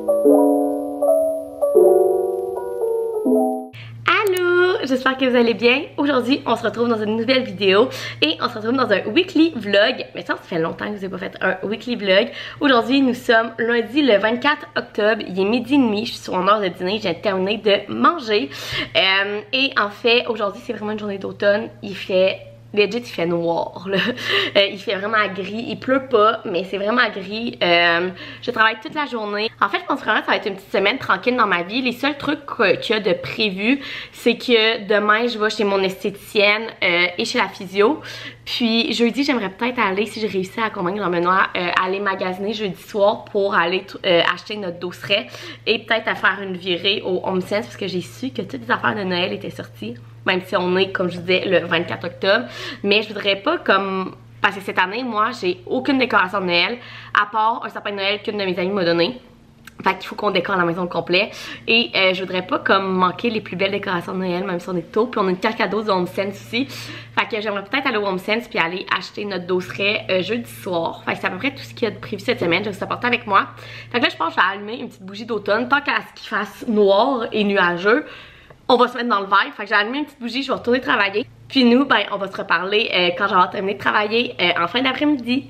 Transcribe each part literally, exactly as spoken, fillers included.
J'espère que vous allez bien. Aujourd'hui, on se retrouve dans une nouvelle vidéo et on se retrouve dans un weekly vlog. Mais ça, ça fait longtemps que je n'ai pas fait un weekly vlog. Aujourd'hui, nous sommes lundi le vingt-quatre octobre. Il est midi et demi. Je suis sur mon heure de dîner. J'ai terminé de manger. Euh, et en fait, aujourd'hui, c'est vraiment une journée d'automne. Il fait... Legit, il fait noir, là. Euh, il fait vraiment gris. Il pleut pas, mais c'est vraiment gris. Euh, je travaille toute la journée. En fait, je pense vraiment que ça va être une petite semaine tranquille dans ma vie. Les seuls trucs qu'il y a de prévu, c'est que demain, je vais chez mon esthéticienne euh, et chez la physio. Puis jeudi, j'aimerais peut-être aller, si j'ai réussi à convaincre Jean-Benoît, euh, aller magasiner jeudi soir pour aller euh, acheter notre dosseret et peut-être à faire une virée au HomeSense parce que j'ai su que toutes les affaires de Noël étaient sorties. Même si on est, comme je disais, le vingt-quatre octobre. Mais je voudrais pas comme... Parce que cette année, moi, j'ai aucune décoration de Noël, à part un sapin de Noël qu'une de mes amies m'a donné. Fait qu'il faut qu'on décore la maison au complet. Et euh, je voudrais pas comme manquer les plus belles décorations de Noël, même si on est tôt. Puis on a une carte cadeau de HomeSense aussi. Fait que j'aimerais peut-être aller au HomeSense puis aller acheter notre dosseret euh, jeudi soir. Fait que c'est à peu près tout ce qu'il y a de prévu cette semaine. Je vais vous apporter avec moi. Fait que là, je pense que je vais allumer une petite bougie d'automne. Tant qu'à ce qu'il fasse noir et nuageux, on va se mettre dans le vibe. Fait que j'ai allumé une petite bougie, je vais retourner travailler. Puis nous, ben, on va se reparler euh, quand j'aurai terminé de travailler euh, en fin d'après-midi.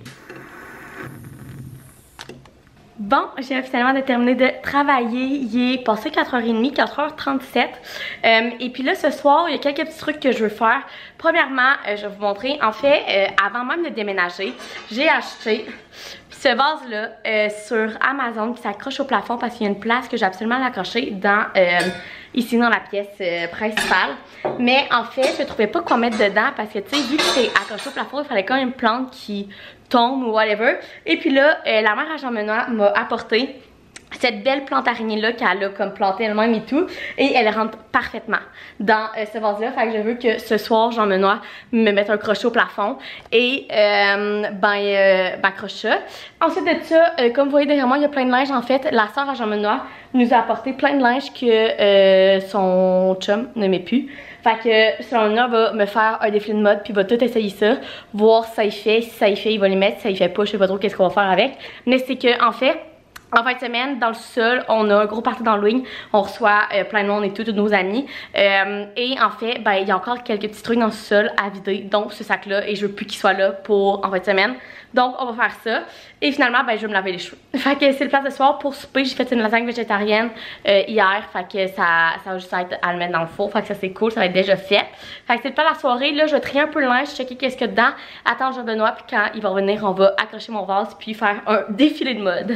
Bon, j'ai officiellement de terminer de travailler. Il est passé quatre heures trente, quatre heures trente-sept. Euh, et puis là, ce soir, il y a quelques petits trucs que je veux faire. Premièrement, euh, je vais vous montrer. En fait, euh, avant même de déménager, j'ai acheté ce vase-là euh, sur Amazon qui s'accroche au plafond parce qu'il y a une place que j'ai absolument l'accrocher dans... Euh, ici dans la pièce euh, principale. Mais en fait, je ne trouvais pas quoi mettre dedans parce que tu sais, vu que c'est accroché au plafond, il fallait quand même une plante qui tombe ou whatever. Et puis là, euh, la mère à Jean-Benoît m'a apporté cette belle plante araignée là qu'elle a comme plantée elle-même et tout, et elle rentre parfaitement dans euh, ce vase là. Fait que je veux que ce soir Jean-Benoît me mette un crochet au plafond et euh, ben euh, m'accroche ça. Ensuite de ça, euh, comme vous voyez derrière moi, il y a plein de linge. En fait, la soeur à Jean-Benoît nous a apporté plein de linge que euh, son chum ne met plus. Fait que Jean-Benoît va me faire un défilé de mode puis va tout essayer ça, voir si ça y fait. Si ça y fait, il va les mettre. Si ça y fait pas, je sais pas trop qu'est-ce qu'on va faire avec. Mais c'est que en fait, en fin de semaine, dans le sol, on a un gros party d'Halloween. On reçoit euh, plein de monde et tout, tous nos amis. Euh, et en fait, ben, il y a encore quelques petits trucs dans le sol à vider, donc ce sac-là. Et je veux plus qu'il soit là pour en fin de semaine. Donc, on va faire ça. Et finalement, ben, je vais me laver les cheveux. Fait que c'est le plat de ce soir pour souper. J'ai fait une lasagne végétarienne euh, hier. Fait que ça, ça va juste être à le mettre dans le four. Fait que ça, c'est cool. Ça va être déjà fait. Fait que c'est le plat de la soirée. Là, je vais trier un peu le linge, checker qu'est-ce qu'il y a dedans. Attendre Jean-Benoît. Puis quand il va revenir, on va accrocher mon vase. Puis faire un défilé de mode.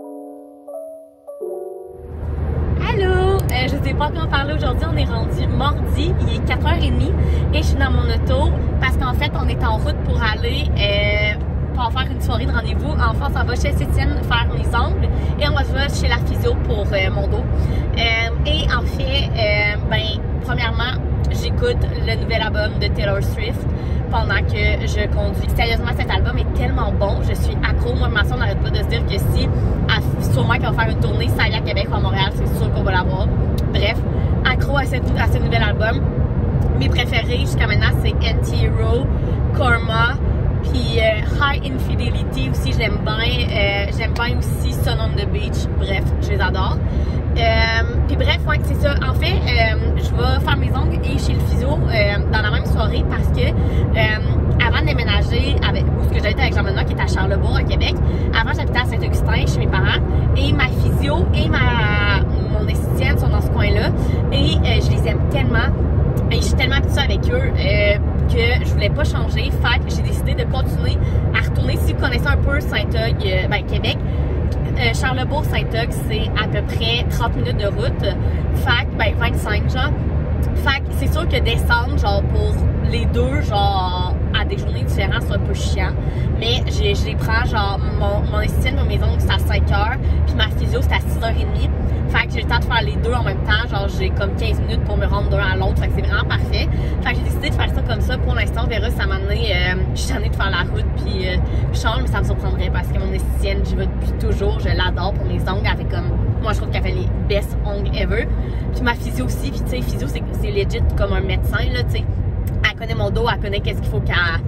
Allô! Euh, je sais pas comment parler aujourd'hui, on est rendu mardi, il est quatre heures trente et je suis dans mon auto parce qu'en fait on est en route pour aller euh, pour faire une soirée de rendez-vous. En fait, on va chez Étienne faire mes ongles et on va se voir chez la physio pour euh, mon dos. Euh, et en fait, euh, ben, premièrement, j'écoute le nouvel album de Taylor Swift pendant que je conduis. Sérieusement, cet album est tellement bon, je suis accro. Moi, ma soeur n'arrête pas de se dire que si, à, sûrement qu'elle va faire une tournée, ça y est à Québec ou à Montréal, c'est sûr qu'on va l'avoir. Bref, accro à, cette, à ce nouvel album. Mes préférés jusqu'à maintenant, c'est Anti-Hero, Karma, puis euh, High Infidelity aussi, je l'aime bien. Euh, j'aime bien aussi Sun on the Beach. Bref, je les adore. Euh, puis bref, ouais, c'est ça. En fait, euh, je vais faire mes ongles et chez le physio euh, dans la même soirée parce que euh, avant de déménager avec où ce que j'habitais avec Jean-Benoît qui est à Charlebourg, à Québec, avant j'habitais à Saint-Augustin chez mes parents et ma physio et ma mon esthéticienne sont dans ce coin-là et euh, je les aime tellement et je suis tellement habituée avec eux euh, que je voulais pas changer. Fait que j'ai décidé de continuer à retourner. Si vous connaissez un peu Saint-Eugue, euh, ben Québec, Euh, Charlebourg-Saint-Eugue, c'est à peu près trente minutes de route. Fait que, ben, vingt-cinq, genre. Fait que c'est sûr que descendre, genre, pour les deux, genre, à des journées différentes, c'est un peu chiant. Mais je, je les prends, genre, mon, mon esthéticienne, mes ongles, c'est à cinq heures. Puis ma physio, c'est à six heures trente. Fait que j'ai le temps de faire les deux en même temps. Genre, j'ai comme quinze minutes pour me rendre d'un à l'autre. Fait que c'est vraiment parfait. Fait que j'ai décidé de faire ça comme ça. Pour l'instant, on verra si ça m'a amené. Euh, je suis tannée de faire la route. Puis euh, je change, mais ça me surprendrait parce que mon esthéticienne, j'y vais depuis toujours. Je l'adore pour mes ongles. Elle fait comme. Moi, je trouve qu'elle fait les best ongles ever. Puis ma physio aussi. Puis tu sais, physio, c'est legit comme un médecin, là, tu sais. Elle connaît mon dos. Elle connaît qu'est-ce qu'il faut qu'elle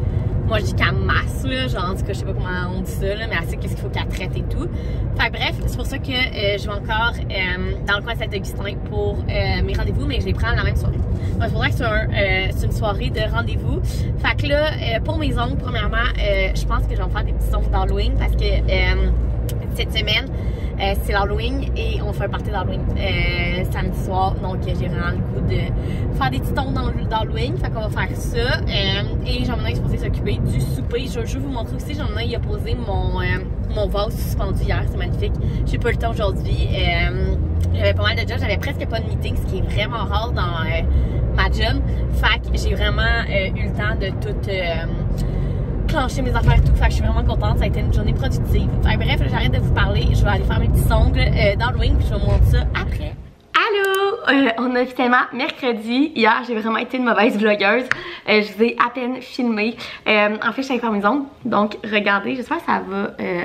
moi je dis qu'elle masse, là, genre en tout cas je sais pas comment on dit ça, là, mais elle sait qu'est-ce qu'il faut qu'elle traite et tout. Fait bref, c'est pour ça que euh, je vais encore euh, dans le coin de Saint-Augustin pour euh, mes rendez-vous, mais je les prends la même soirée. Donc il faudrait que c'est un, euh, une soirée de rendez-vous. Fait que là, euh, pour mes ongles, premièrement, euh, je pense que je vais me faire des petits ongles d'Halloween parce que euh, cette semaine, Euh, c'est l'Halloween et on fait un party d'Halloween euh, samedi soir, donc j'ai vraiment le goût de faire des petits tons d'Halloween, fait qu'on va faire ça. Euh, et Jean-Benoît est supposé s'occuper du souper. Je, je vais vous montrer aussi, Jean-Benoît il a posé mon, euh, mon vase suspendu hier, c'est magnifique. J'ai pas eu le temps aujourd'hui. Euh, j'avais pas mal de jobs, j'avais presque pas de meeting, ce qui est vraiment rare dans euh, ma job. Fait que j'ai vraiment euh, eu le temps de tout euh, clencher mes affaires et tout, fait que je suis vraiment contente, ça a été une journée productive. Fait bref, j'arrête de vous parler, je vais aller faire mes petits ongles euh, d'Halloween puis je vais vous montrer ça après. Allô! Euh, on a officiellement mercredi. Hier, j'ai vraiment été une mauvaise vlogueuse. Euh, je vous ai à peine filmé. Euh, en fait, je suis allée faire mes ongles. Donc, regardez, j'espère que ça va euh,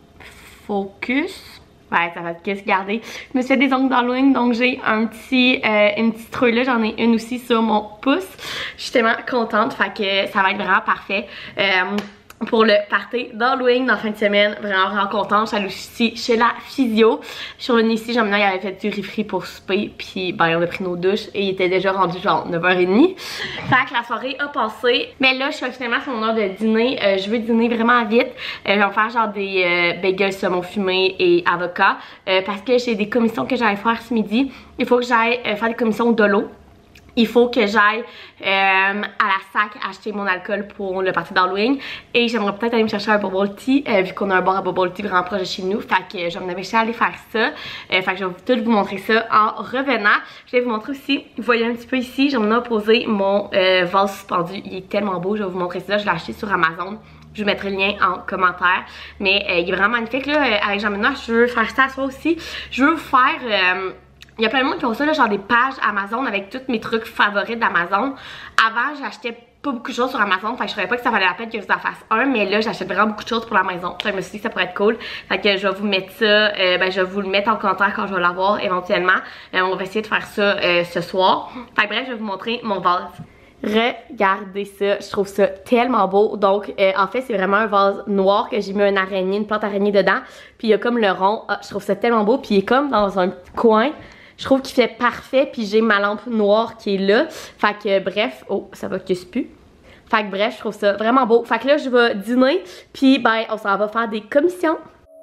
focus. Ouais, ça va se garder. Je me suis fait des ongles d'Halloween, donc j'ai un petit, euh, une petite trouille là. J'en ai une aussi sur mon pouce. Je suis tellement contente, fait que ça va être vraiment parfait. Euh, pour le party d'Halloween dans la fin de semaine, vraiment vraiment contente. Je suis allée aussi chez la physio. Je suis revenue ici, Jean-Benoît il avait fait du riz-frit pour souper, puis ben on a pris nos douches et il était déjà rendu genre neuf heures trente. Fait que la soirée a passé. Mais là, je suis finalement sur mon heure de dîner. Euh, je veux dîner vraiment vite. Euh, je vais me faire genre des euh, bagels saumon fumé et avocat. Euh, parce que j'ai des commissions que j'allais faire ce midi. Il faut que j'aille euh, faire des commissions de l'eau. Il faut que j'aille euh, à la sac acheter mon alcool pour le party d'Halloween. Et j'aimerais peut-être aller me chercher un bubble tea, euh, vu qu'on a un bar à bubble tea vraiment proche de chez nous. Fait que je m'en avais aller faire ça. Euh, fait que je vais tout vous montrer ça en revenant. Je vais vous montrer aussi, vous voyez un petit peu ici, j'en ai posé mon euh, vase suspendu. Il est tellement beau, je vais vous montrer ça. Je l'ai acheté sur Amazon. Je vous mettrai le lien en commentaire. Mais euh, il est vraiment magnifique là. Avec Jean-Benoît, je veux faire ça à soi aussi. Je veux vous faire... Euh, Il y a plein de monde qui ont ça, là, genre des pages Amazon avec tous mes trucs favoris d'Amazon. Avant, j'achetais pas beaucoup de choses sur Amazon, fait que je savais pas que ça valait la peine que je vous en fasse un, mais là, j'achète vraiment beaucoup de choses pour la maison. Fait que je me suis dit que ça pourrait être cool. Fait que je vais vous mettre ça, euh, ben, je vais vous le mettre en commentaire quand je vais l'avoir éventuellement. Euh, on va essayer de faire ça euh, ce soir. Fait que bref, je vais vous montrer mon vase. Regardez ça, je trouve ça tellement beau. Donc euh, en fait c'est vraiment un vase noir que j'ai mis une araignée, une plante araignée dedans. Puis il y a comme le rond, ah, je trouve ça tellement beau. Puis il est comme dans un petit coin. Je trouve qu'il fait parfait, puis j'ai ma lampe noire qui est là. Fait que bref, oh ça va que c'est plus. Fait que bref, je trouve ça vraiment beau. Fait que là je vais dîner, puis ben on s'en va faire des commissions.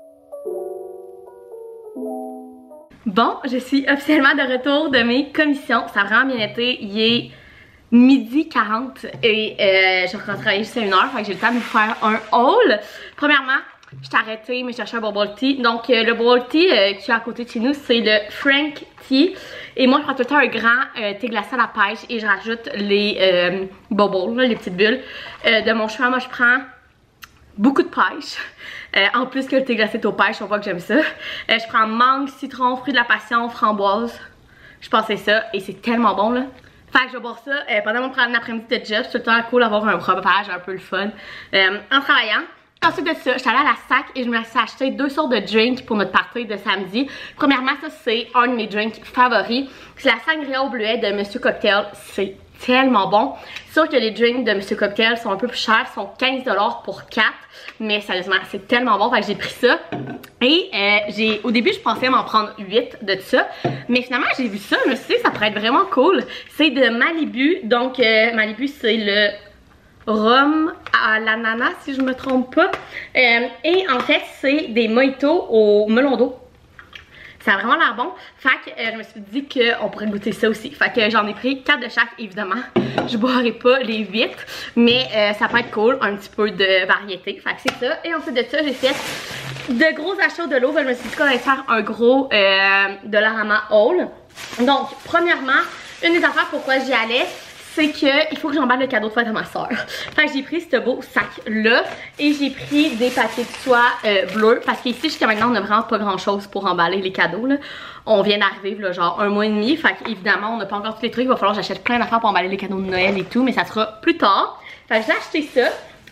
Bon, je suis officiellement de retour de mes commissions. Ça a vraiment bien été. Il est midi quarante et euh, je rentre travailler jusqu'à une heure. Fait que j'ai le temps de vous faire un haul. Premièrement, je t'ai arrêté, mais je cherchais un bubble tea. Donc, euh, le bubble tea euh, qui est à côté de chez nous, c'est le Frank Tea. Et moi, je prends tout le temps un grand euh, thé glacé à la pêche et je rajoute les euh, bubbles, là, les petites bulles. Euh, de mon choix, moi, je prends beaucoup de pêche. Euh, en plus que le thé glacé est au pêche, on voit que j'aime ça. Euh, je prends mangue, citron, fruit de la passion, framboise. Je pensais ça et c'est tellement bon, là. Fait que je vais boire ça euh, pendant mon après-midi de job. C'est tout le temps cool d'avoir un breuvage un peu le fun euh, en travaillant. Ensuite de ça, je suis allée à la sac et je me suis acheté deux sortes de drinks pour notre party de samedi. Premièrement, ça c'est un de mes drinks favoris. C'est la sangria au bleuet de Monsieur Cocktail. C'est tellement bon. C'est sûr que les drinks de Monsieur Cocktail sont un peu plus chers, sont quinze dollars pour quatre. Mais sérieusement, c'est tellement bon. Fait que j'ai pris ça. Et euh, j'ai, au début, je pensais m'en prendre huit de ça. Mais finalement, j'ai vu ça. Je me suis dit que ça pourrait être vraiment cool. C'est de Malibu. Donc, euh, Malibu, c'est le rhum à l'ananas, si je me trompe pas. Euh, et en fait, c'est des mojitos au melon d'eau. Ça a vraiment l'air bon. Fait que euh, je me suis dit qu'on pourrait goûter ça aussi. Fait que j'en ai pris quatre de chaque, évidemment. Je boirai pas les huit, mais euh, ça peut être cool, un petit peu de variété. Fait que c'est ça. Et ensuite de ça, j'ai fait de gros achats de l'eau. Je me suis dit qu'on allait faire un gros euh, Dollarama haul. Donc, premièrement, une des affaires pourquoi j'y allais, c'est qu'il faut que j'emballe le cadeau de fête à ma soeur. Fait que j'ai pris ce beau sac-là et j'ai pris des papiers de soie euh, bleus parce qu'ici, jusqu'à maintenant, on n'a vraiment pas grand-chose pour emballer les cadeaux, là. On vient d'arriver, là, genre un mois et demi. Fait qu'évidemment, on n'a pas encore tous les trucs. Il va falloir que j'achète plein d'affaires pour emballer les cadeaux de Noël et tout, mais ça sera plus tard. Fait que j'ai acheté ça.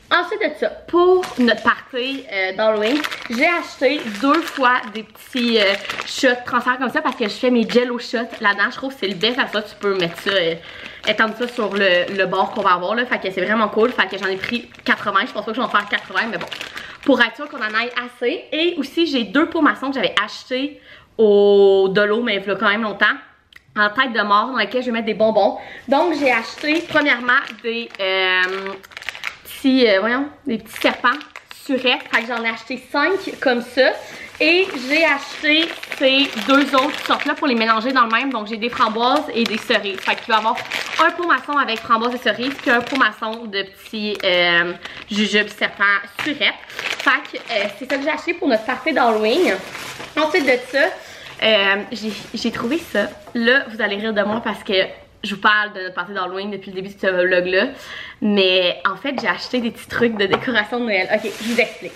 Ensuite de ça, pour notre party euh, d'Halloween, j'ai acheté deux fois des petits euh, shots transferts comme ça parce que je fais mes jello shots là-dedans. Je trouve que c'est le best à ça. Tu peux mettre ça, euh, étendre ça sur le, le bord qu'on va avoir là. Fait que c'est vraiment cool. Fait que j'en ai pris quatre-vingts. Je pense pas que je vais en faire quatre-vingts, mais bon. Pour être sûr qu'on en aille assez. Et aussi, j'ai deux pots maçons que j'avais achetés au Dolo, mais il y a quand même longtemps. En tête de mort dans lesquels je vais mettre des bonbons. Donc, j'ai acheté premièrement des... Euh, petits, euh, voyons, des petits serpents surettes. Fait que j'en ai acheté cinq comme ça. Et j'ai acheté ces deux autres sortes-là pour les mélanger dans le même. Donc j'ai des framboises et des cerises. Fait qu'il va y avoir un pot maçon avec framboises et cerises, puis un pot maçon de petits euh, jujubes serpents surettes. Fait que euh, c'est ça que j'ai acheté pour notre party d'Halloween. Ensuite de ça, euh, j'ai trouvé ça. Là, vous allez rire de moi parce que je vous parle de notre party d'Halloween depuis le début de ce vlog-là. Mais en fait, j'ai acheté des petits trucs de décoration de Noël. Ok, je vous explique.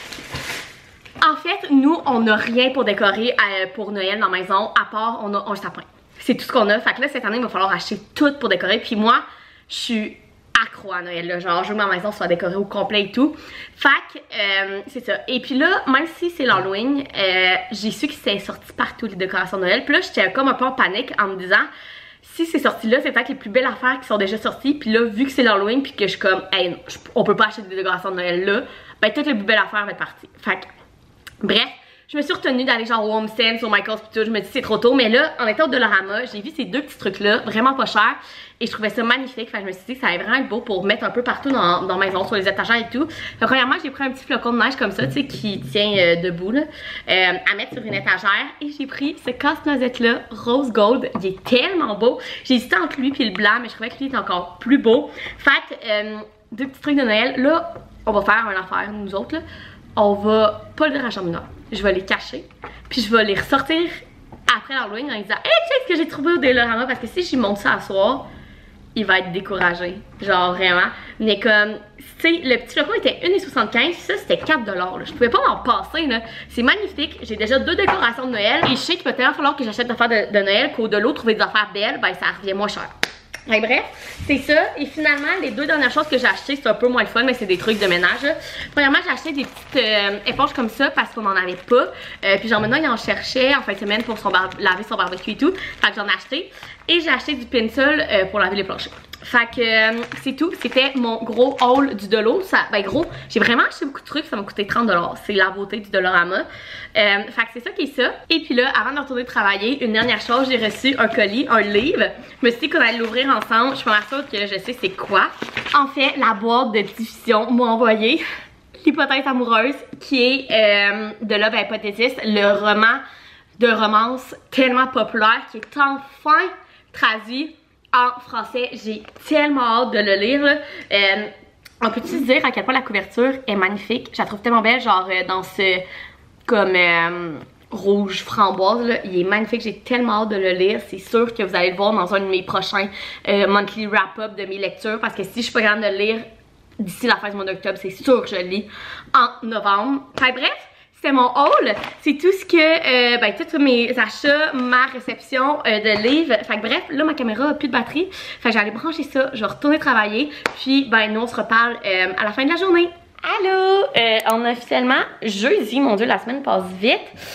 En fait, nous, on n'a rien pour décorer euh, pour Noël dans la maison, à part on a un sapin. C'est tout ce qu'on a. Fait que là, cette année, il va falloir acheter tout pour décorer. Puis moi, je suis accro à Noël, là. Genre, je veux que ma maison soit décorée au complet et tout. Fait que, euh, c'est ça. Et puis là, même si c'est l'Halloween, euh, j'ai su que c'était sorti partout les décorations de Noël. Puis là, j'étais comme un peu en panique en me disant... Si c'est sorti là, c'est peut-être les plus belles affaires qui sont déjà sorties. Puis là, vu que c'est l'Halloween, puis que je suis comme, hey, non, je, on peut pas acheter des décorations de Noël là, ben toutes les plus belles affaires vont être parties. Fait que, bref, je me suis retenue d'aller genre au HomeSense, au Michael's pis tout. Je me dis c'est trop tôt, mais là, en étant au Dollarama, j'ai vu ces deux petits trucs là, vraiment pas chers. Et je trouvais ça magnifique. Fait que je me suis dit que ça allait vraiment être beau pour mettre un peu partout dans, dans la maison, sur les étagères et tout. Fait premièrement, j'ai pris un petit flocon de neige comme ça, tu sais, qui tient euh, debout là, euh, à mettre sur une étagère. Et j'ai pris ce casse-noisette là, rose gold. Il est tellement beau. J'ai hésité entre lui et le blanc, mais je trouvais que lui était encore plus beau. Fait que, euh, deux petits trucs de Noël. Là, on va faire une affaire, nous autres là. On va pas le dire à la chambre mineur. Je vais les cacher. Puis je vais les ressortir après l'Halloween en disant hey, check ce que j'ai trouvé au Dollarama. Parce que si j'y monte ça à soir, il va être découragé. Genre vraiment. Mais comme, tu sais, le petit flocon était un soixante-quinze. Ça, c'était quatre dollars. Je pouvais pas m'en passer. Là. C'est magnifique. J'ai déjà deux décorations de Noël. Et je sais qu'il va tellement falloir que j'achète des affaires de, de Noël qu'au delà, trouver des affaires belles, ben ça revient moins cher. Et bref, c'est ça. Et finalement, les deux dernières choses que j'ai achetées, c'est un peu moins le fun, mais c'est des trucs de ménage. Là. Premièrement, j'ai acheté des petites euh, éponges comme ça parce qu'on en avait pas. Euh, puis genre maintenant, il en cherchait en fin de semaine pour son laver son barbecue et tout. Fait que j'en ai acheté. Et j'ai acheté du pencil euh, pour laver les planchers. Fait que euh, c'est tout. C'était mon gros haul du Dolo. Ça, ben gros, j'ai vraiment acheté beaucoup de trucs. Ça m'a coûté trente dollars. C'est la beauté du Dollarama. Euh, fait que c'est ça qui est ça. Et puis là, avant de retourner travailler, une dernière chose, j'ai reçu un colis, un livre. Je me suis dit qu'on allait l'ouvrir ensemble. Je suis pas sûre que je sais c'est quoi. En fait, la boîte de diffusion m'a envoyé L'hypothèse amoureuse, qui est euh, de Love Hypothesis, le roman de romance tellement populaire qui est enfin traduit en français. J'ai tellement hâte de le lire. Là. Euh, on peut-tu se dire à quel point la couverture est magnifique? Je la trouve tellement belle, genre euh, dans ce comme euh, rouge framboise. Là. Il est magnifique, j'ai tellement hâte de le lire. C'est sûr que vous allez le voir dans un de mes prochains euh, monthly wrap-up de mes lectures. Parce que si je suis pas capable de le lire d'ici la fin du mois d'octobre, c'est sûr que je le lis en novembre. Enfin bref, c'était mon haul. C'est tout ce que, euh, ben tous mes achats, ma réception euh, de livres. Fait que bref, là ma caméra a plus de batterie. Fait que j'allais brancher ça, je vais retourner travailler. Puis ben nous on se reparle euh, à la fin de la journée. Allô! Euh, on est officiellement jeudi, mon dieu, la semaine passe vite.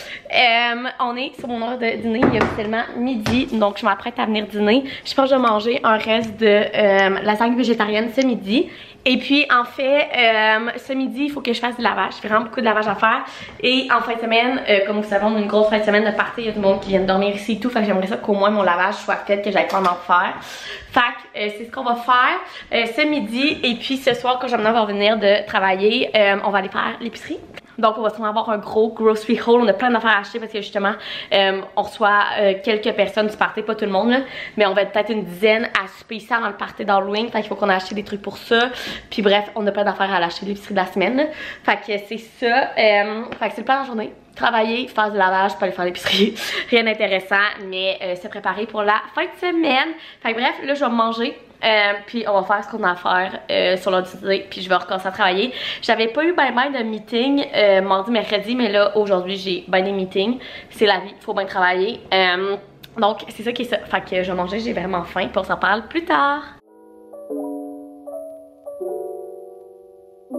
Euh, on est sur mon heure de dîner, il est officiellement midi, donc je m'apprête à venir dîner. Je pense que je vais manger un reste de euh, lasagne végétarienne ce midi. Et puis en fait, euh, ce midi, il faut que je fasse du lavage. J'ai vraiment beaucoup de lavage à faire. Et en fin de semaine, euh, comme vous savez, on a une grosse fin de semaine de party. Il y a du monde qui vient de dormir ici et tout. Fait que j'aimerais ça qu'au moins mon lavage soit fait, que j'aille pas m'en faire. Fait que euh, c'est ce qu'on va faire euh, ce midi. Et puis ce soir, quand Jamina va revenir de travailler, euh, on va aller faire l'épicerie. Donc on va sûrement avoir un gros grocery haul. On a plein d'affaires à acheter parce que justement euh, on reçoit euh, quelques personnes du party, pas tout le monde là, mais on va être peut-être une dizaine à souper ici dans le party d'Halloween. Fait qu'il faut qu'on ait acheté des trucs pour ça. Puis bref, on a plein d'affaires à l'acheter l'épicerie de la semaine là. Fait que c'est ça. Euh, fait que c'est le plan de la journée. Travailler, faire du lavage, pas aller faire l'épicerie. Rien d'intéressant, mais euh, se préparer pour la fin de semaine. Fait que bref, là je vais manger. Euh, puis on va faire ce qu'on a à faire euh, sur l'ordinateur, puis je vais recommencer à travailler. J'avais pas eu ben ben de meeting euh, mardi, mercredi, mais là aujourd'hui j'ai ben des meetings. C'est la vie, faut bien travailler. Euh, donc c'est ça qui est ça. Fait que je vais manger, j'ai vraiment faim, puis on s'en parle plus tard.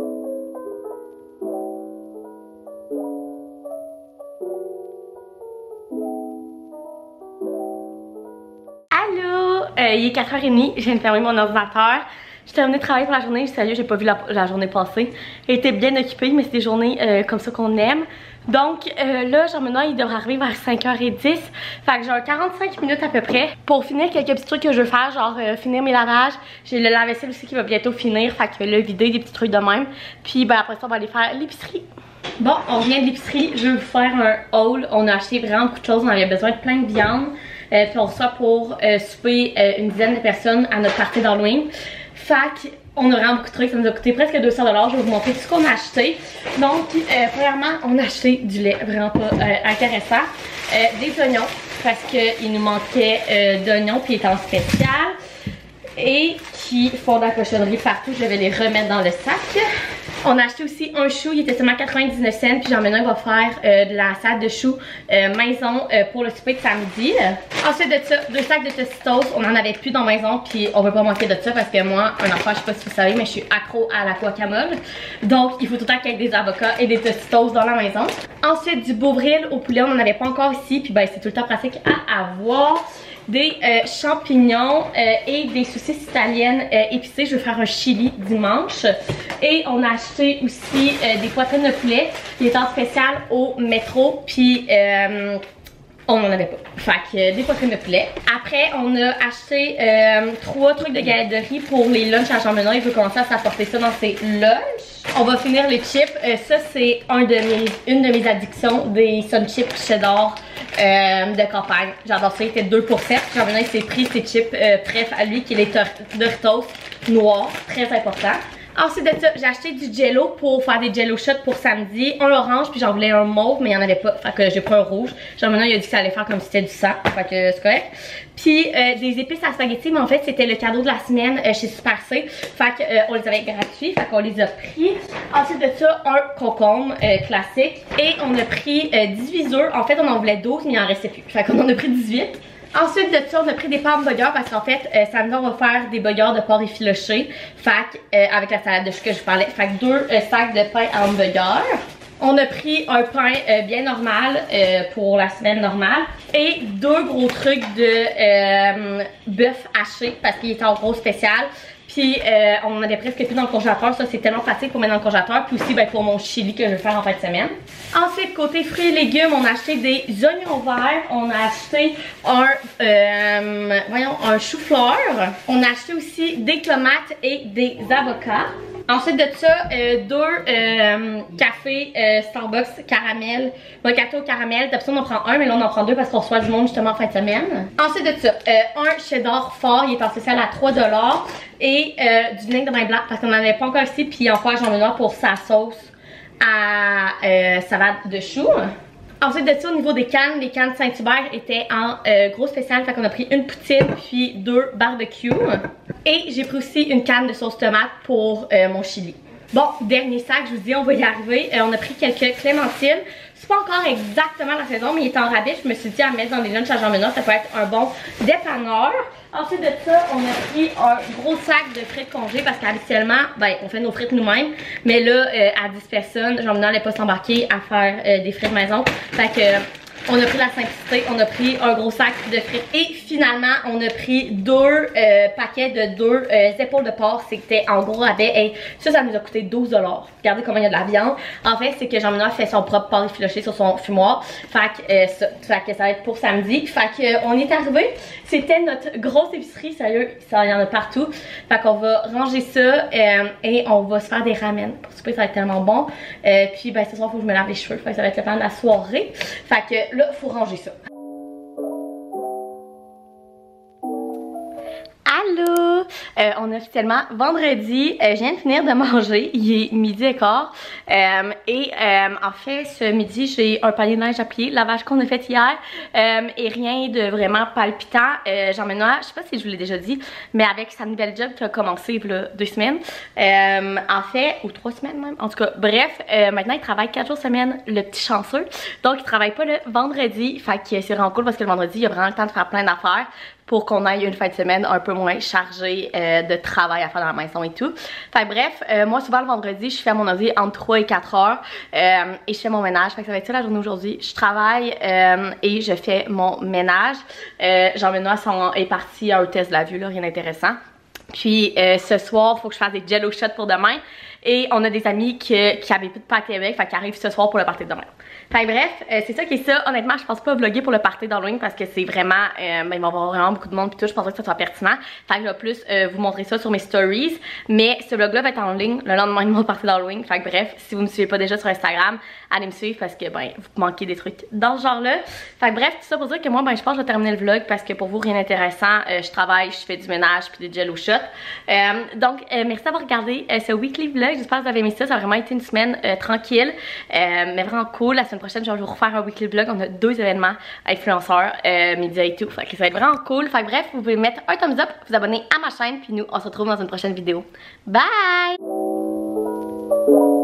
euh, il est quatre heures trente, je viens de fermer mon ordinateur. J'ai terminé de travailler pour la journée, sérieux, j'ai pas vu la, la journée passée. Elle était bien occupée, mais c'est des journées euh, comme ça qu'on aime. Donc euh, là, Jean-Benoît, il devrait arriver vers cinq heures dix. Fait que j'ai un quarante-cinq minutes à peu près pour finir quelques petits trucs que je veux faire, genre euh, finir mes lavages. J'ai le lave-vaisselle aussi qui va bientôt finir, fait que là, vider des petits trucs de même. Puis ben après ça, on va aller faire l'épicerie. Bon, on vient de l'épicerie, je vais vous faire un haul. On a acheté vraiment beaucoup de choses, on avait besoin de plein de viande. Euh, puis on reçoit pour euh, souper euh, une dizaine de personnes à notre party d'Halloween. Fait qu'on a vraiment beaucoup de trucs, ça nous a coûté presque deux cents dollars. Je vais vous montrer tout ce qu'on a acheté. Donc, euh, premièrement, on a acheté du lait, vraiment pas euh, intéressant. Euh, des oignons, parce qu'il nous manquait euh, d'oignons, puis il est en spécial. Et qui font de la cochonnerie partout, je vais les remettre dans le sac. On a acheté aussi un chou, il était seulement quatre-vingt-dix-neuf cents. Puis Jean-Benoît va faire euh, de la salade de choux euh, maison euh, pour le souper de samedi. Ensuite de ça, deux sacs de Tostitos. On en avait plus dans la maison, puis on veut pas manquer de ça parce que moi, un enfant, je sais pas si vous savez, mais je suis accro à la guacamole. Donc il faut tout le temps qu'il y ait des avocats et des Tostitos dans la maison. Ensuite du Bovril au poulet, on en avait pas encore ici, puis ben c'est tout le temps pratique à avoir. Des euh, champignons euh, et des saucisses italiennes euh, épicées. Je vais faire un chili dimanche. Et on a acheté aussi euh, des poitrines de poulet. Il est en spécial au métro. Puis euh, on n'en avait pas. Fait que euh, des poitrines de poulet. Après, on a acheté euh, trois trucs de galettes de riz pour les lunchs à Jean-Benoît. Il veut commencer à s'apporter ça dans ses lunchs. On va finir les chips. Euh, ça, c'est un de mes, une de mes addictions, des Sun Chips cheddar. Euh, de campagne. J'adore ça, il était deux pour sept. Jean-Benoît s'est pris ses chips euh, bref à lui qui est les Doritos noirs, très important. Ensuite de ça, j'ai acheté du jello pour faire des jello shots pour samedi. Un orange, puis j'en voulais un mauve, mais il n'y en avait pas. Fait que j'ai pris un rouge. Jean-Benoît il a dit que ça allait faire comme si c'était du sang. Fait que c'est correct. Puis euh, des épices à spaghetti, mais en fait c'était le cadeau de la semaine euh, chez Super C. Fait que euh, on les avait gratuits, fait qu'on les a pris. Ensuite de ça, un concombre euh, classique. Et on a pris euh, dix-huit œufs. En fait on en voulait douze, mais il en restait plus. Fait qu'on en a pris dix-huit. Ensuite de ça, on a pris des pâtes hamburgers parce qu'en fait, euh, samedi, on va faire des burgers de porc effiloché. Fait que, euh, avec la salade de chou que je parlais. Fait que deux euh, sacs de pain à hamburger. On a pris un pain euh, bien normal euh, pour la semaine normale. Et deux gros trucs de euh, bœuf haché parce qu'il était en gros spécial. Puis euh, on en avait presque plus dans le congélateur. Ça c'est tellement pratique pour mettre dans le congélateur. Puis aussi ben, pour mon chili que je vais faire en fin de semaine. Ensuite côté fruits et légumes, on a acheté des oignons verts. On a acheté un, euh, voyons, un chou-fleur. On a acheté aussi des tomates et des avocats. Ensuite de ça, euh, deux euh, cafés euh, Starbucks caramel, mochato caramel. D'habitude on en prend un, mais là on en prend deux parce qu'on reçoit du monde justement en fin de semaine. Ensuite de ça, euh, un cheddar fort, il est en spécial à trois dollars. Et euh, du vinaigre de vin blanc parce qu'on n'en avait pas encore ici. Puis en faire Jean-Benoît pour sa sauce à euh, salade de choux. Ensuite de ça, au niveau des cannes, les cannes Saint-Hubert étaient en euh, gros spécial. Fait qu'on a pris une poutine puis deux barbecue. Et j'ai pris aussi une canne de sauce tomate pour euh, mon chili. Bon, dernier sac, je vous dis, on va y arriver. Euh, on a pris quelques clémentines. C'est pas encore exactement la saison, mais il est en rabais. Je me suis dit à mettre dans les lunchs à Jean-Benoît, ça peut être un bon dépanneur. Ensuite de ça, on a pris un gros sac de frites congées parce qu'habituellement, ben, on fait nos frites nous-mêmes. Mais là, euh, à dix personnes, Jean-Benoît n'allait pas s'embarquer à faire euh, des frites maison. Fait que euh, on a pris la simplicité, on a pris un gros sac de frites. Et finalement, on a pris deux euh, paquets de deux euh, épaules de porc. C'était en gros rabais. Et ça, ça nous a coûté douze dollars. Regardez comment il y a de la viande. En fait, c'est que Jean-Benoît fait son propre porc effiloché sur son fumoir. Fait que, euh, ça, fait que ça va être pour samedi. Fait que euh, on est arrivé. C'était notre grosse épicerie. Sérieux, ça, il y en a partout. Fait qu'on va ranger ça euh, et on va se faire des ramen. Pour souper, ça va être tellement bon. Euh, puis, ben, ce soir, il faut que je me lave les cheveux. Fait que ça va être le plan de la soirée. Fait que là, il faut ranger ça. Allô! Euh, on est officiellement vendredi. Euh, je viens de finir de manger. Il est midi et quart. Euh, et euh, en fait, ce midi, j'ai un panier de neige à plier. Lavage qu'on a fait hier. Euh, et rien de vraiment palpitant. Euh, Jean-Benoît, je sais pas si je vous l'ai déjà dit, mais avec sa nouvelle job qui a commencé là, deux semaines. Euh, en fait, ou trois semaines même. En tout cas, bref, euh, maintenant il travaille quatre jours semaine, le petit chanceux. Donc il travaille pas le vendredi. Fait que c'est vraiment cool parce que le vendredi, il a vraiment le temps de faire plein d'affaires pour qu'on aille une fin de semaine un peu moins chargée assez euh, de travail à faire dans la maison et tout. Fait bref, euh, moi souvent le vendredi, je fais à mon ordi entre trois et quatre heures euh, et je fais mon ménage. Fait que ça va être ça la journée aujourd'hui. Je travaille euh, et je fais mon ménage. Euh, Jean-Benoît est parti à un test de la vue, là, rien d'intéressant. Puis euh, ce soir, il faut que je fasse des jello shots pour demain. Et on a des amis qui, qui avaient plus de party avec, fait qu'ils arrivent ce soir pour le party de demain. Fait bref, euh, c'est ça qui est ça. Honnêtement, je pense pas vlogger pour le party d'Halloween parce que c'est vraiment, euh, ben, il va y avoir vraiment beaucoup de monde pis tout. Je pense pas que ça soit pertinent. Fait que je vais plus euh, vous montrer ça sur mes stories. Mais ce vlog-là va être en ligne le lendemain de mon party d'Halloween. Fait que bref, si vous me suivez pas déjà sur Instagram, allez me suivre parce que ben vous manquez des trucs dans ce genre-là. Fait que bref, tout ça pour dire que moi, ben je pense que je vais terminer le vlog parce que pour vous rien d'intéressant. Euh, je travaille, je fais du ménage puis des jello shots. Euh, donc euh, merci d'avoir regardé euh, ce weekly vlog. J'espère que vous avez aimé ça. Ça a vraiment été une semaine euh, tranquille, euh, mais vraiment cool. La semaine prochaine, je vais vous refaire un weekly vlog. On a deux événements influenceurs, euh, médias et tout. Fait que ça va être vraiment cool. Fait que bref, vous pouvez mettre un thumbs up, vous abonner à ma chaîne, puis nous, on se retrouve dans une prochaine vidéo. Bye!